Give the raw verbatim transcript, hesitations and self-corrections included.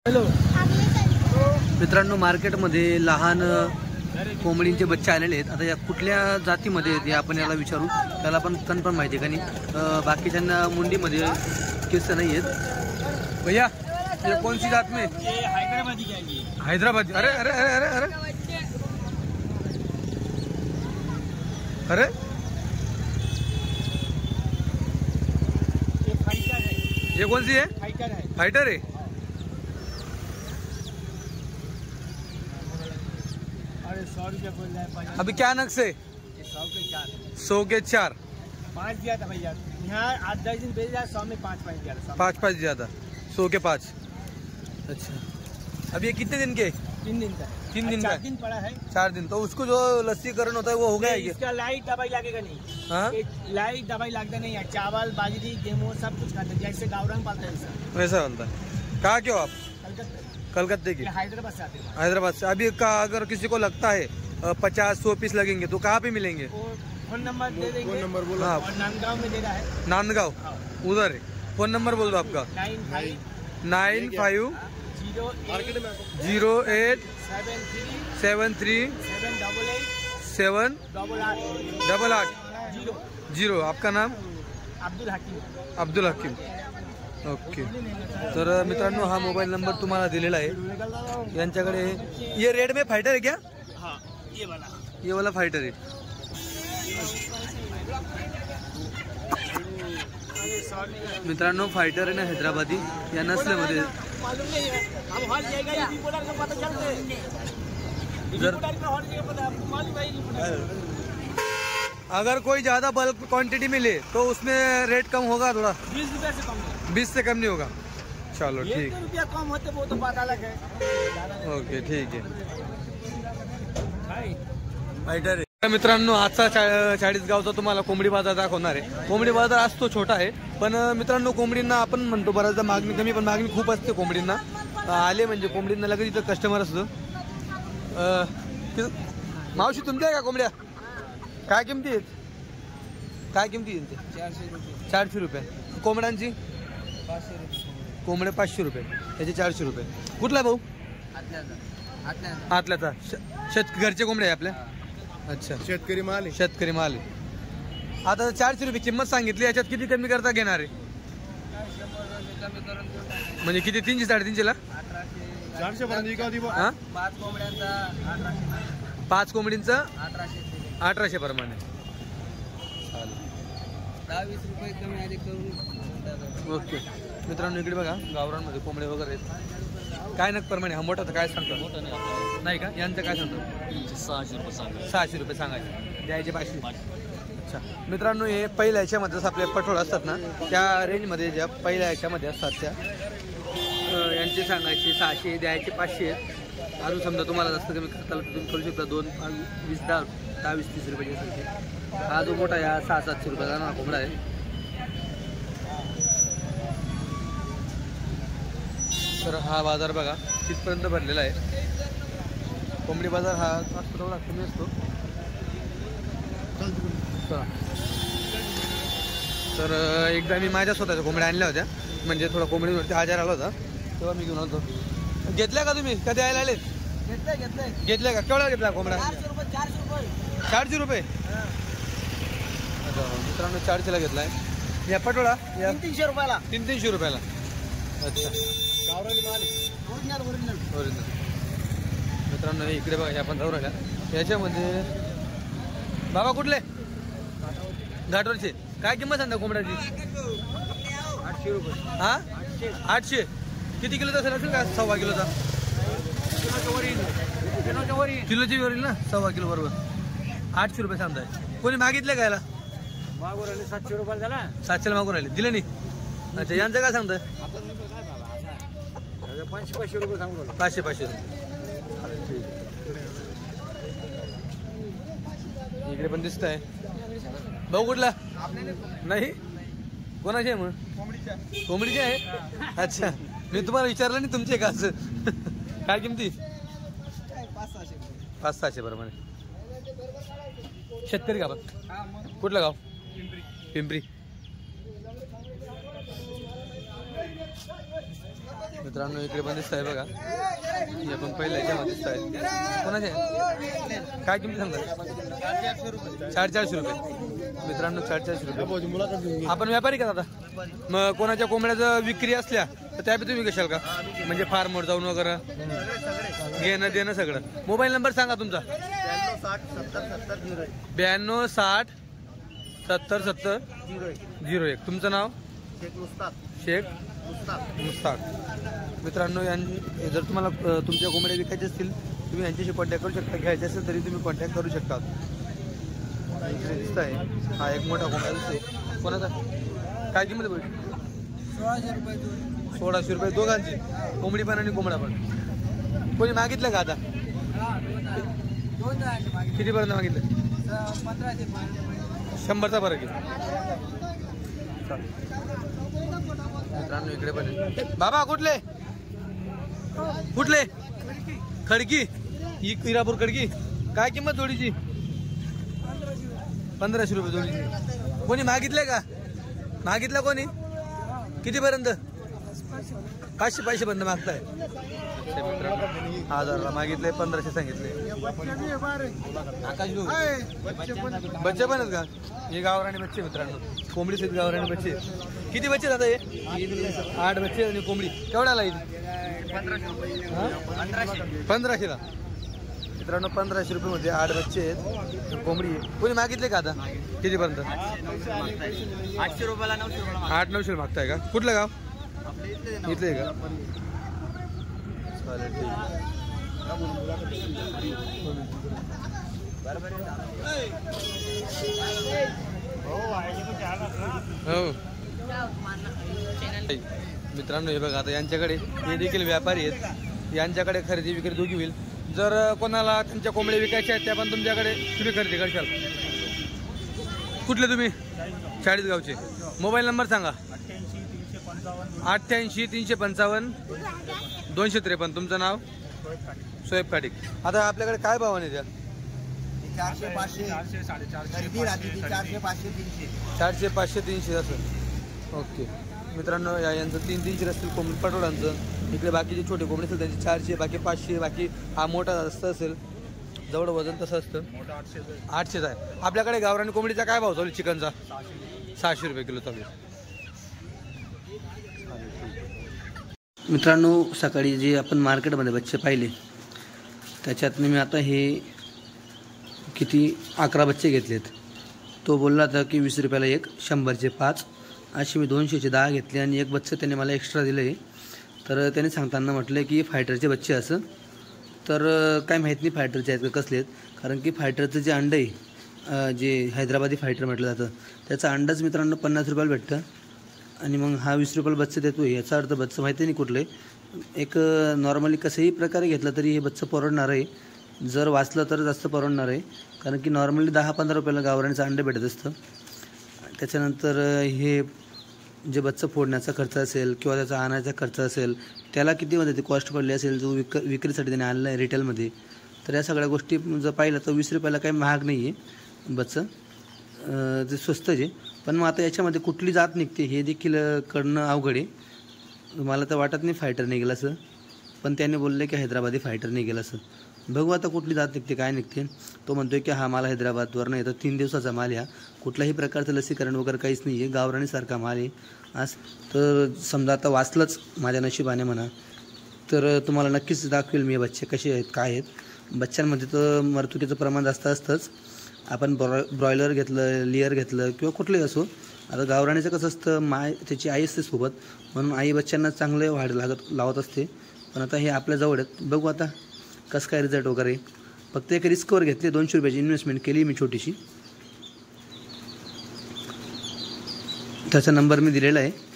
Hello मित्रांनो, मार्केटमध्ये लहान कोंबडींचे बच्चे आलेले आहेत. आता या कुठल्या जातीमध्ये आहेत हे आपण याला विचारू, त्याला पण कन्फर्म माहिती आहे. कारण बाकीच्यांना मुंडीमध्ये केस नाही आहेत. भैया ये कौन सी जात में? ये हैदराबादी जाएगी. हैदराबादी. अरे अरे अरे अरे अरे अरे ये फाइटर है. ये कौन सी है? फाइटर है. फाइटर है. अरे सौ रुपया बोल रहा है. अभी क्या नग से? ये सौ के चार. सौ के चार. पाँच दिया था भैया. यहाँ आठ दस दिन भेज रहा है. सौ में पाँच पाँच दिया था. पाँच पाँच दिया था. सौ के पाँच. अच्छा, अब ये कितने दिन के? तीन दिन का. तीन दिन का. चार दिन पड़ा है. चार दिन. तो उसको जो लस्सीकरण होता है वो हो गया है? इसका लाइट दवाई लगेगा नहीं. हाँ, लाइट दवाई लगता नहीं है. चावल बाजरी गेहूँ सब कुछ खाता है. जैसे गावरान पालता है सर. वैसा बनता है. कहाँ के हो आप? कलकत्ता. कलकत्ते की. हैदराबाद से आते हैं. हैदराबाद से. अभी का अगर किसी को लगता है पचास सौ पीस लगेंगे तो कहाँ पे मिलेंगे? फोन नंबर दे देंगे. फोन नंबर बोलो. हाँ, और नांदगांव में दे रहा है. नांदगांव उधर है. फोन नंबर बोल दो आपका. Nine five nine five zero zero eight seven three seven three seven double eight seven double आठ डबल आठ जीरो. जीरो. आपका नाम? अब्दुल हकीम. अब्दुल हकीम. ओके. तर मित्रांनो, हा मोबाईल नंबर तुम्हाला दिलेला आहे यांच्याकडे. ये रेड में फाइटर है क्या? हाँ, ये वाला. ये वाला फाइटर है. मित्रांनो, फाइटर आहे ना हैदराबादी, या नसल्यामध्ये मालूम नहीं है. अब हर जगह ये रिपोर्टर का पता चलता है. जर रिपोर्टर का हर जगह पता आपको मालूम है. रिपोर्टर अगर कोई ज्यादा बल्क क्वांटिटी में ले तो उसमें रेट कम होगा थोड़ा? बीस रुपया से कम नहीं. बीस से कम नहीं होगा. चलो ठीक. एक रुपया कम होते वो तो बात अलग है. ओके ठीक आहे. फाइटर आहे. मित्रांनो, आजचा चाळीस गावचा तुम्हाला कोंबडी बाजार दाखवणार आहे. कोंबडी बाजार असतो छोटा आहे, पण मित्रांनो कोंबडींना आपण म्हणतो बऱ्याचदा मागणी कमी, पण मागणी खूप असते कोंबडींना. आले म्हणजे कोंबडींना लगेच इथं कस्टमर असतो. मावशी तुमच्या आहे का कोंबड्या? काय किमती आहेत? काय किमती आहेत? चारशे रुपये. चारशे रुपये. कोंबड्यांची? पाचशे रुपये. कोंबडे पाचशे रुपये, त्याचे चारशे रुपये. कुठला भाऊ? आतल्याचा. आतल्याचा. शेत घरचे कोंबडे आहे आपल्या? अच्छा, शेतकरी माल आहे. शेतकरी माल आहे. आता चारशे रुपये किंमत सांगितली, याच्यात किती कमी करता घेणार आहे? म्हणजे किती? तीनशे साडेतीनशे ला? चारशे पर्यंत. हा, पाच कोंबड्यांचा अठराशे. पाच कोंबडींचं अठराशे. अठराशे प्रमाणे. दहा वीस रुपये कमी अधिक करून. ओके. मित्रांनो, इकडे बघा गावरांमध्ये कोंबडे वगैरे आहेत. काय नग प्रमाणे? हा मोठा तर काय सांगतो? नाही का? यांचं काय सांगतो? सहाशे रुपये सांगा. सहाशे रुपये सांगायचे, द्यायचे पाचशे. अच्छा मित्रांनो, हे पहिल्या याच्यामध्ये आपले पटोळ असतात ना, त्या रेंजमध्ये ज्या पहिल्या याच्यामध्ये असतात त्या यांचे सांगायचे सहाशे, द्यायचे पाचशे. अजून समजा तुम्हाला जास्त कमी करता तर तुम्ही करू शकता. दोन वीस दहा दहा वीस तीस रुपये घ्यायचे. हा जो मोठा या सहा सातशे रुपयाचा ना कोंबडा आहे. तर हा बाजार बघा तिथपर्यंत भरलेला आहे. कोंबडी बाजार हा थोडा कमी असतो. तर एकदा मी माझ्या स्वतःच्या कोंबड्या आणल्या होत्या, म्हणजे थोडा कोंबडीवरती आजार आला होता तेव्हा मी घेऊन आलो. घेतल्या का तुम्ही? कधी यायला आलेत? घेतलंय घेतलंय. घेतल्या का? केवढा घेतला कोंबडा? चारशे रुपये. चारशे रुपये. चारशे रुपये. मित्रांनो, चारशेला घेतलाय. या पटोळा या तीनशे रुपयाला. तीन तीनशे रुपयाला. अच्छा, गावरानी माल. Original original original. मित्रांनो, इकडे बघा या पण जाऊ राहिल्या. याच्यामध्ये बाबा कुठले? घाटवरचे. काय किंमत सांगता कोंबड्याची? आठशे रुपये. हा, आठशे. किती किलोचा असेल असेल का? सव्वा किलोचा. किलोची वरील ना, सव्वा किलो बरोबर. आठशे रुपये सांगताय. कोणी मागितले का याला? मागून राहिले सातशे रुपये झाला. सातशेला मागून राहिले, दिले नाही. अच्छा, यांचं काय सांगताय? पाचशे पाचशे रुपये सांगू. पाचशे पाचशे. इकडे पण दिसत आहे. भाऊ कुठला? नाही, कोणाची आहे मग? कोंबडीची आहे. अच्छा, मी तुम्हाला विचारलं नाही तुमचे का असं. काय किमती? पाच सहाशे प्रमाणे. शेतकरी का बघ? कुठलं गाव? पिंपरी. मित्रांनो इकडे पण दिसत आहे बघा, हे पण पहिल्या याच्यामध्ये दिसत आहे. कोणाचे काय किंमत सांगतात? चार चारशे रुपये मित्रांनो, चार चारशे रुपये. आपण व्यापारी का दादा? मग कोणाच्या कोंबड्याचं विक्री असल्या तर त्या बी तुम्ही कशाल का? म्हणजे फार्मवर जाऊन वगैरे घेणं देणं सगळं. मोबाईल नंबर सांगा तुमचा. ब्याण्णव साठ सत्तर सत्तर झिरो एक. तुमचं नाव? शेख मुस्ताक. मित्रांनो यां जर तुम्हाला अ, तुमच्या कोंबड्या विकायचे असतील तुम्ही यांच्याशी कॉन्टॅक्ट करू शकता. घ्यायचे असेल तरी तुम्ही कॉन्टॅक्ट करू शकता. इकडे दिसत आहे हा एक मोठा कोंबडा दिसतोय. कोणाचा? काय किंमत आहे? सोळाशे रुपये. सोळाशे रुपये दोघांची, कोंबडी पण आणि कोंबडा पण. कोणी मागितलं का आता? कितीपर्यंत मागितलं? पंधराशे. शंभरचा फरक आहे. मित्रांनो इकडे पण आहे. बाबा कुठले कुठले? खडकी. ही इरापूर खडकी. काय किंमत जोडीची? पंधराशे रुपये जोडीची. कोणी मागितले का? मागितलं कोणी? कितीपर्यंत? पाचशे पाचशे पर्यंत मागताय. हजारला मागितले, पंधराशे सांगितले. बच्चे पण आहेत का? हे गावराणी बच्चे मित्रांनो, कोंबडी सहित गावराणी बच्चे. किती बच्चे दादा हे? आठ बच्चे आणि कोंबडी. केवढ्याला येईल? पंधराशेला मित्रांनो, पंधराशे रुपये मध्ये आठ बच्चे आहेत, कोंबडी आहे. कोणी मागितले का आता? कितीपर्यंत? आठशे रुपयाला नऊशे रुपयाला. आठ नऊशे मागताय का? कुठलं गाव? इथले का? चालेल ठीक. हो मित्रांनो हे बघा, आता यांच्याकडे हे देखील व्यापारी आहेत. यांच्याकडे खरेदी विक्री दोघी होईल. जर कोणाला तुमच्या कोंबड्या विकायच्या आहेत त्या पण तुमच्याकडे तुम्ही खरेदी करशाल. कुठले तुम्ही? चाळीस गावचे. मोबाईल नंबर सांगा. अठ्ठ्याऐंशी तीनशे पंचावन्न दोनशे त्रेपन्न. तुमचं नाव? सोहेब काटिक. आता आपल्याकडे काय भावाने द्या? चारशे पाचशे चारशे पाचशे तीनशे. चारशे पाचशे तीनशे असं. ओके मित्रांनो, या यांचं तीन तीनशे असतील कोंबडी पटोळांचं. इकडे बाकीचे छोटे कोंबडी असतील त्यांचे चारशे, बाकी पाचशे. बाकी हा मोठा जास्त असेल, जवळ वजन तसं असतं. आठशेच आहे. आपल्याकडे गावरानी कोंबडीचा काय भाव चालू? चिकनचा सहाशे रुपये किलो चालू. मित्रांनो सकाळी जे आपण मार्केटमध्ये बच्चे पाहिले त्याच्यातनं मी आता हे किती अकरा बच्चे घेतलेत. तो बोलला होता की वीस रुपयाला एक, शंभरचे पाच, असे मी दोनशेचे दहा घेतले आणि एक बच्चे त्याने मला एक्स्ट्रा दिलं आहे. तर त्याने सांगताना म्हटलं की फायटरचे बच्चे असं. तर काय माहीत नाही फायटरचे आहेत का कसले आहेत, कारण की फायटरचं जे अंडं आहे जे हैदराबादी फायटर म्हटलं जातं त्याचं अंडंच मित्रांनो पन्नास रुपयाला भेटतं आणि मग हा वीस रुपयाला बच्चे देतो. याचा अर्थ बच्चं माहिती नाही कुठलं आहे. एक नॉर्मली कसंही प्रकारे घेतलं तरी हे बच्चं परवडणार आहे. जर वाचलं तर जास्त परवडणार आहे, कारण की नॉर्मली दहा पंधरा रुपयाला गावरानीचं अंडं भेटत असतं. त्याच्यानंतर हे जे बच्चं फोडण्याचा खर्च असेल किंवा त्याचा आणायचा खर्च असेल त्याला कितीमध्ये ते कॉस्ट पडली असेल जो विक विक्रीसाठी त्याने आणलं आहे रिटेलमध्ये. तर या सगळ्या गोष्टी जर पाहिलं तर वीस रुपयाला काही महाग नाही आहे बच्चं, ते स्वस्त आहे. पण मग आता याच्यामध्ये कुठली जात निघते हे देखील करणं अवघड आहे. मला तर वाटत नाही फायटर निघेल असं, पण त्याने बोलले की हैदराबादी फायटर निघेल असं. बघू आता कुठली जात निघते काय निघते. तो म्हणतोय की हा माल हैदराबादवर नाही तर तीन दिवसाचा माल ह्या कुठल्याही प्रकारचं लसीकरण वगैरे काहीच नाही आहे, गावरानीसारखा माल आहे आज. तर समजा आता वाचलंच माझ्या नशिबाने म्हणा तर तुम्हाला नक्कीच दाखवेल मी बच्चे कसे आहेत काय आहेत. बच्चांमध्ये तर मरतुकीचं प्रमाण जास्त असतंच. आपण ब्रॉ ब्रॉयलर घेतलं, लेअर घेतलं किंवा कुठलंही असो. आता गावराणीचं कसं असतं, माय त्याची आई असते सोबत म्हणून आई बच्चांना चांगले वाढ लागत लावत असते. पण आता हे आपल्या जवळ आहेत, बघू आता कसं काय रिझल्ट वगैरे. फक्त एक रिस्कवर घेतले, दोनशे रुपयाची इन्व्हेस्टमेंट केली मी छोटीशी. त्याचा नंबर मी दिलेला आहे.